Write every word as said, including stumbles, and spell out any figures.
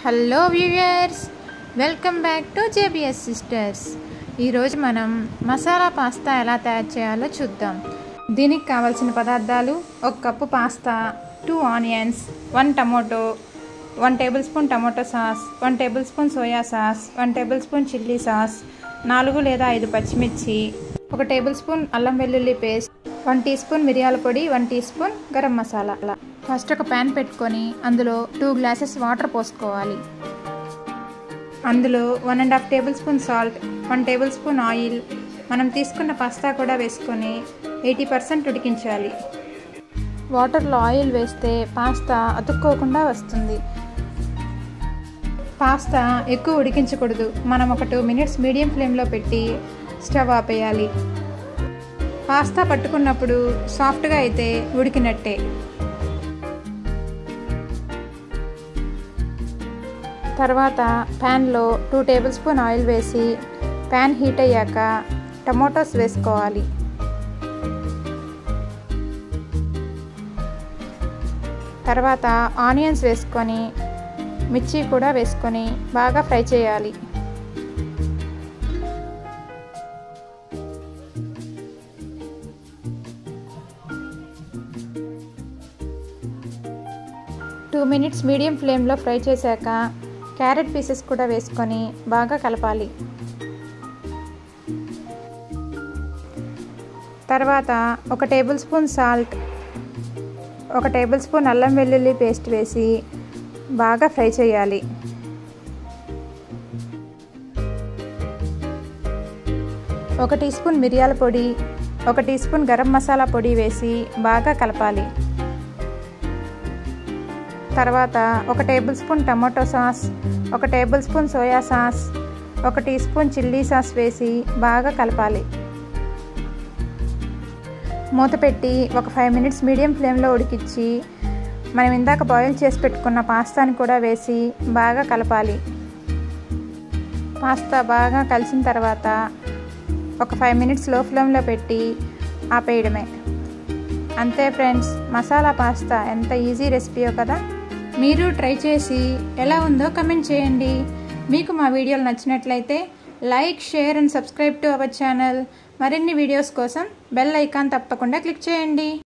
Hello viewers, welcome back to JBS sisters. ఈరోజు మనం masala pasta ఎలా తయారు చేయాలో చూద్దాం. దీనికి కావాల్సిన పదార్థాలు: ఒక కప్పు pasta, two onions, one tomato, one tablespoon tomato sauce, one tablespoon soya sauce, one tablespoon chilli sauce, నాలుగు లేదా ఐదు పచ్చిమిర్చి, ఒక టేబుల్ స్పూన్ అల్లం వెల్లుల్లి పేస్ట్, వన్ టీ స్పూన్ మిరియాల పొడి, one teaspoon garam masala. First ఒక ప్యాన్ పెట్టుకొని అందులో టూ గ్లాసెస్ వాటర్ పోసుకోవాలి. అందులో one and half tablespoon salt, one tablespoon oil, మనం తీసుకున్న పాస్తా కూడా వేసుకొని ఎయిటీ పర్సెంట్ ఉడికించాలి. వాటర్లో ఆయిల్ వేస్తే పాస్తా అతుక్కోకుండా వస్తుంది. పాస్తా ఎక్కువ ఉడికించకూడదు. మనం ఒక టూ మినిట్స్ మీడియం ఫ్లేమ్లో పెట్టి స్టవ్ ఆపేయాలి. పాస్తా పట్టుకున్నప్పుడు సాఫ్ట్గా అయితే ఉడికినట్టే. తర్వాత ప్యాన్లో టూ టేబుల్ స్పూన్ ఆయిల్ వేసి ప్యాన్ హీట్ అయ్యాక టమోటోస్ వేసుకోవాలి. తర్వాత ఆనియన్స్ వేసుకొని మిర్చి కూడా వేసుకొని బాగా ఫ్రై చేయాలి. టూ మినిట్స్ మీడియం ఫ్లేమ్లో ఫ్రై చేశాక క్యారెట్ పీసెస్ కూడా వేసుకొని బాగా కలపాలి. తర్వాత ఒక టేబుల్ స్పూన్ సాల్ట్, ఒక టేబుల్ స్పూన్ అల్లం వెల్లుల్లి పేస్ట్ వేసి బాగా ఫ్రై చేయాలి. ఒక టీ స్పూన్ మిరియాల పొడి, ఒక టీ స్పూన్ గరం మసాలా పొడి వేసి బాగా కలపాలి. తర్వాత ఒక టేబుల్ స్పూన్ టమాటో సాస్, ఒక టేబుల్ స్పూన్ సోయా సాస్, ఒక టీ స్పూన్ చిల్లీ సాస్ వేసి బాగా కలపాలి. మూత పెట్టి ఒక ఫైవ్ మినిట్స్ మీడియం ఫ్లేమ్లో ఉడికించి మనం ఇందాక బాయిల్ చేసి పెట్టుకున్న పాస్తాని కూడా వేసి బాగా కలపాలి. పాస్తా బాగా కలిసిన తర్వాత ఒక ఫైవ్ మినిట్స్ లో ఫ్లేమ్లో పెట్టి ఆపేయడమే. అంతే ఫ్రెండ్స్, మసాలా పాస్తా ఎంత ఈజీ రెసిపీయో కదా. మీరు ట్రై చేసి ఎలా ఉందో కమెంట్ చేయండి. మీకు మా వీడియోలు నచ్చినట్లయితే like, share and subscribe to our channel. మరిన్ని వీడియోస్ కోసం బెల్ ఐకాన్ తప్పకుండా క్లిక్ చేయండి.